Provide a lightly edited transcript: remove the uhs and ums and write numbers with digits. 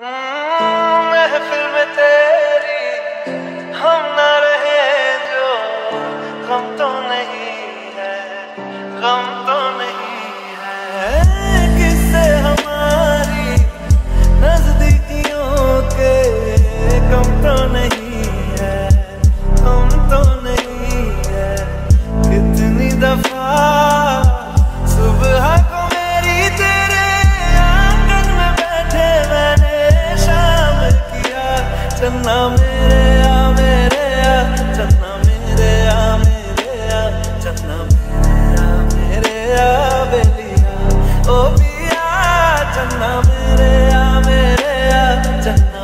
महफिल में तेरी हम ना रहे जो गम तो नहीं है, गम तो नहीं है। किससे हमारी नजदीकियों के कम तो नहीं है, हम तो नहीं है। कितनी दफा सुबह को मेरी तेरे आंगन में बैठे मैंने शामिल किया। चन्ना मेरे आ चन्ना मेरे आ चन्ना मेरे आ बेलिया ओ पिया। चन्ना मेरे आ चन्ना